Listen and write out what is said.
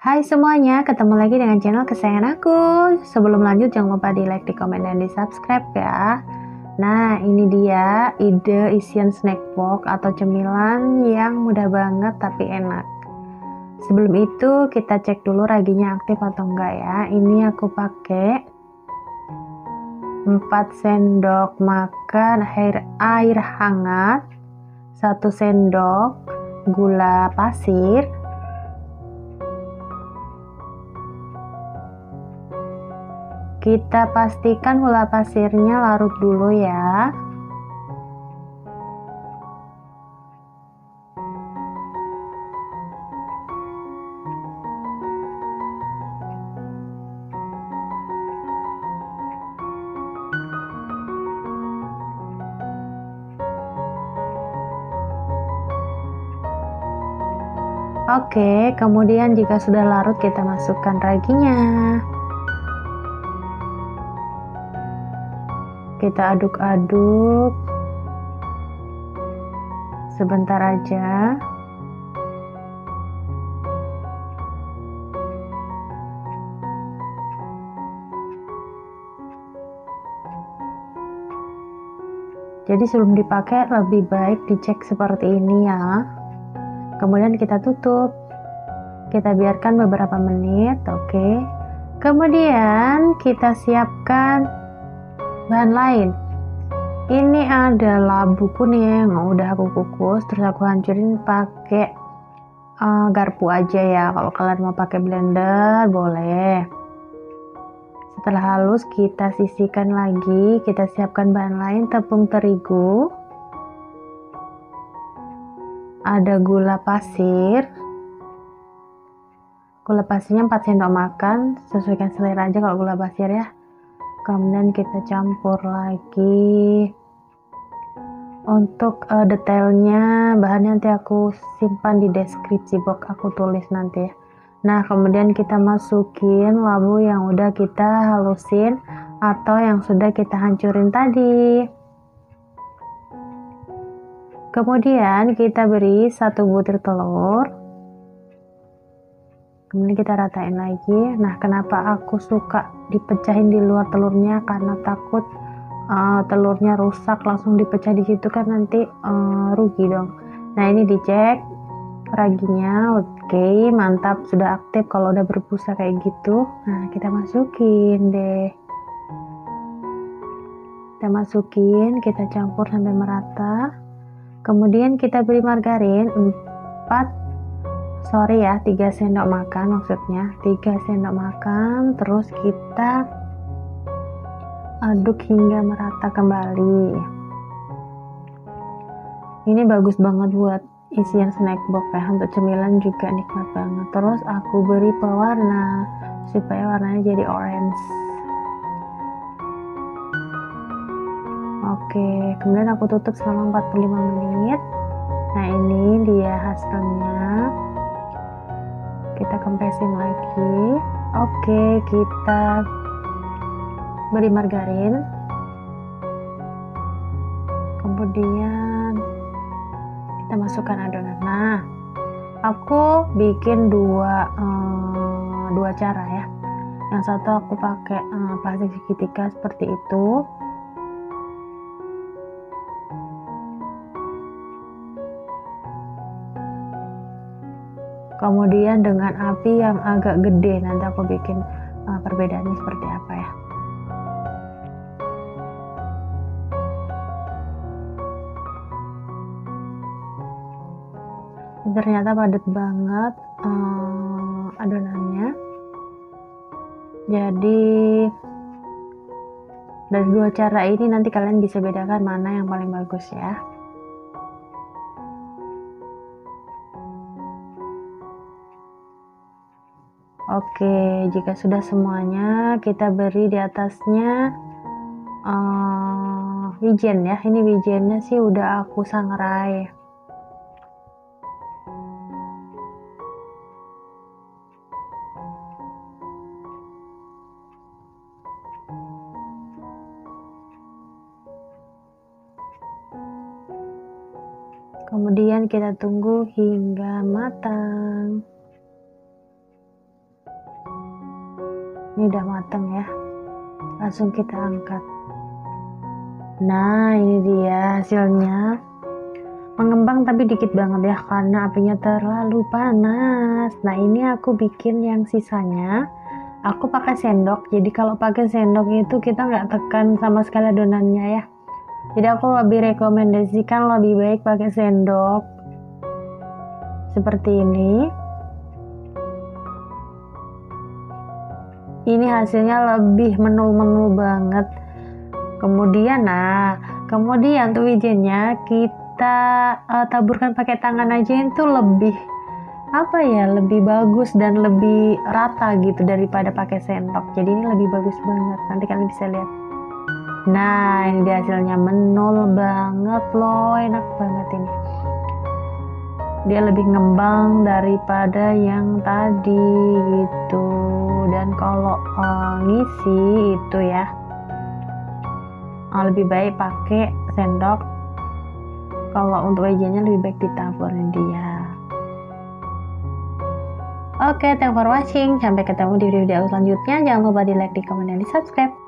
Hai semuanya, ketemu lagi dengan channel kesayangan aku. Sebelum lanjut jangan lupa di like, di komen, dan di subscribe ya. Nah ini dia ide isian snack box atau cemilan yang mudah banget tapi enak. Sebelum itu kita cek dulu raginya aktif atau enggak ya. Ini aku pakai 4 sendok makan air hangat, 1 sendok gula pasir, kita pastikan gula pasirnya larut dulu ya. Oke, kemudian jika sudah larut kita masukkan raginya. Kita aduk-aduk sebentar aja. Jadi sebelum dipakai lebih baik dicek seperti ini ya. Kemudian kita tutup. Kita biarkan beberapa menit, oke. Kemudian kita siapkan bahan lain. Ini adalah labu kuning, udah aku kukus, terus aku hancurin pakai garpu aja ya. Kalau kalian mau pakai blender boleh. Setelah halus kita sisihkan lagi, kita siapkan bahan lain, tepung terigu, ada gula pasir. Gula pasirnya 4 sendok makan, sesuaikan selera aja kalau gula pasir ya. Kemudian kita campur lagi. Untuk detailnya bahannya nanti aku simpan di deskripsi box, aku tulis nanti ya. Nah kemudian kita masukin labu yang udah kita halusin atau yang sudah kita hancurin tadi. Kemudian kita beri 1 butir telur. Kemudian kita ratain lagi. Nah kenapa aku suka dipecahin di luar telurnya, karena takut telurnya rusak langsung dipecah di situ kan nanti rugi dong. Nah ini dicek raginya, oke, mantap, sudah aktif. Kalau udah berbusa kayak gitu, nah kita masukin deh. Kita masukin, kita campur sampai merata. Kemudian kita beri margarin 3 sendok makan, maksudnya 3 sendok makan. Terus kita aduk hingga merata kembali. Ini bagus banget buat isian snack box ya, untuk cemilan juga nikmat banget. Terus aku beri pewarna supaya warnanya jadi orange. Oke, kemudian aku tutup selama 45 menit. Nah ini dia hasilnya. Kita kempesin lagi. Oke, kita beri margarin. Kemudian kita masukkan adonan. Nah aku bikin dua cara ya. Yang satu aku pakai plastik segitiga seperti itu. Kemudian dengan api yang agak gede, nanti aku bikin perbedaannya seperti apa ya. Ternyata padat banget adonannya. Jadi dari 2 cara ini nanti kalian bisa bedakan mana yang paling bagus ya. Oke, jika sudah semuanya, kita beri di atasnya wijen ya. Ini wijennya sih udah aku sangrai. Kemudian kita tunggu hingga matang. Ini udah mateng ya, langsung kita angkat. Nah, ini dia hasilnya. Mengembang tapi dikit banget ya, karena apinya terlalu panas. Nah, ini aku bikin yang sisanya. Aku pakai sendok, jadi kalau pakai sendok itu kita nggak tekan sama sekali adonannya ya. Jadi aku lebih rekomendasikan lebih baik pakai sendok. Seperti ini. Ini hasilnya lebih menul-menul banget. Kemudian tuh wijennya kita taburkan pakai tangan aja, itu lebih lebih bagus dan lebih rata gitu daripada pakai sendok. Jadi ini lebih bagus banget, nanti kalian bisa lihat. Nah, ini dia hasilnya, menul banget loh, enak banget ini. Dia lebih ngembang daripada yang tadi gitu. Dan kalau ngisi itu ya, lebih baik pakai sendok. Kalau untuk wijennya lebih baik ditaburin dia. Oke, thanks for watching. Sampai ketemu di video selanjutnya. Jangan lupa di like, di komen, dan di subscribe.